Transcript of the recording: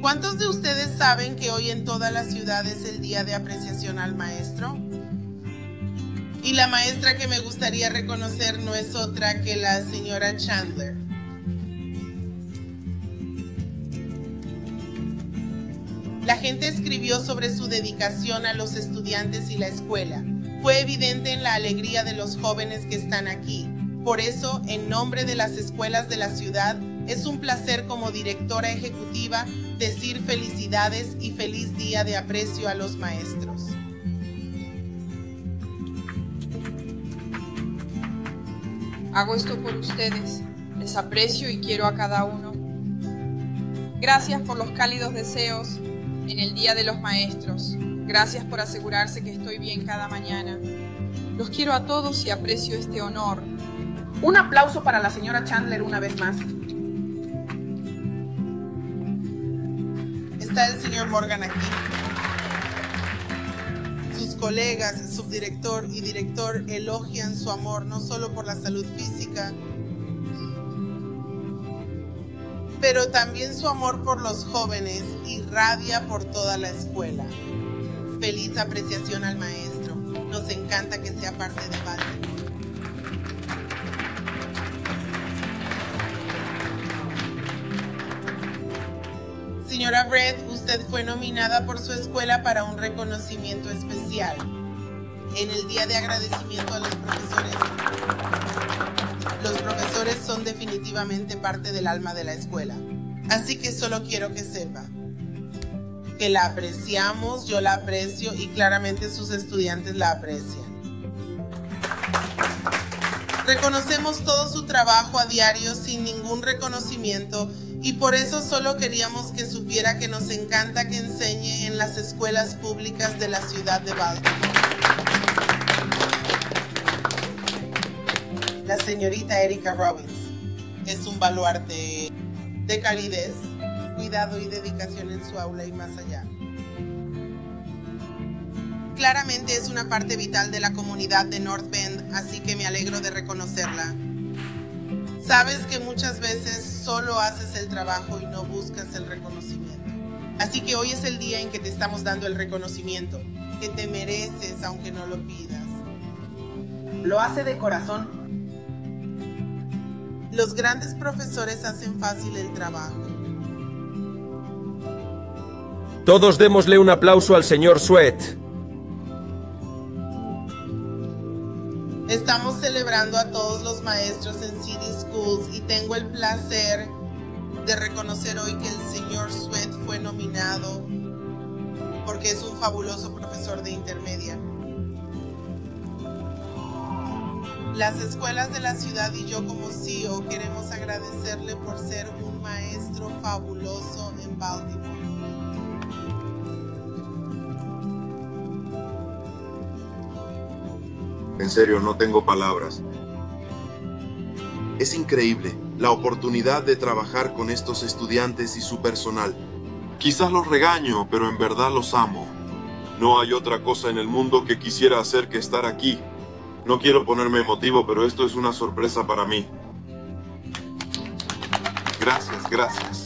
¿Cuántos de ustedes saben que hoy en toda la ciudad es el Día de Apreciación al Maestro? Y la maestra que me gustaría reconocer no es otra que la señora Chandler. La gente escribió sobre su dedicación a los estudiantes y la escuela. Fue evidente en la alegría de los jóvenes que están aquí. Por eso, en nombre de las escuelas de la ciudad, es un placer como directora ejecutiva decir felicidades y feliz día de aprecio a los maestros. Hago esto por ustedes. Les aprecio y quiero a cada uno. Gracias por los cálidos deseos en el Día de los Maestros. Gracias por asegurarse que estoy bien cada mañana. Los quiero a todos y aprecio este honor. Un aplauso para la señora Chandler una vez más. Está el señor Morgan aquí. Sus colegas, el subdirector y director elogian su amor no solo por la salud física, pero también su amor por los jóvenes irradia por toda la escuela. Feliz apreciación al maestro. Nos encanta que sea parte de Baltimore. Señora Brett, usted fue nominada por su escuela para un reconocimiento especial. En el día de agradecimiento a los profesores. Los profesores son definitivamente parte del alma de la escuela. Así que solo quiero que sepa que la apreciamos, yo la aprecio y claramente sus estudiantes la aprecian. Reconocemos todo su trabajo a diario sin ningún reconocimiento y por eso solo queríamos que supiera que nos encanta que enseñe en las escuelas públicas de la ciudad de Baltimore. La señorita Erica Robbins es un baluarte de calidez, cuidado y dedicación en su aula y más allá. Claramente es una parte vital de la comunidad de North Bend, así que me alegro de reconocerla. Sabes que muchas veces solo haces el trabajo y no buscas el reconocimiento. Así que hoy es el día en que te estamos dando el reconocimiento, que te mereces aunque no lo pidas. Lo hace de corazón. Los grandes profesores hacen fácil el trabajo. Todos démosle un aplauso al señor Sweat. Estamos celebrando a todos los maestros en City Schools y tengo el placer de reconocer hoy que el señor Sweat fue nominado porque es un fabuloso profesor de intermedia. Las escuelas de la ciudad y yo como CEO queremos agradecerle por ser un maestro fabuloso en Baltimore. En serio, no tengo palabras. Es increíble la oportunidad de trabajar con estos estudiantes y su personal. Quizás los regaño, pero en verdad los amo. No hay otra cosa en el mundo que quisiera hacer que estar aquí. No quiero ponerme emotivo, pero esto es una sorpresa para mí. Gracias, gracias.